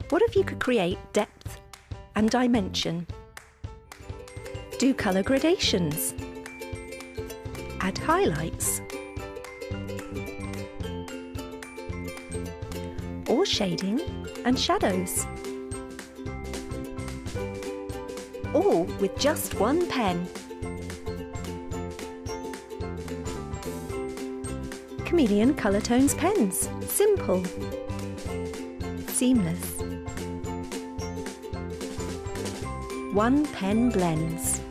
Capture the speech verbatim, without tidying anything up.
What if you could create depth and dimension? Do colour gradations. Add highlights. Or shading and shadows. All with just one pen. Chameleon Colour Tones pens. Simple. Seamless. One pen blends.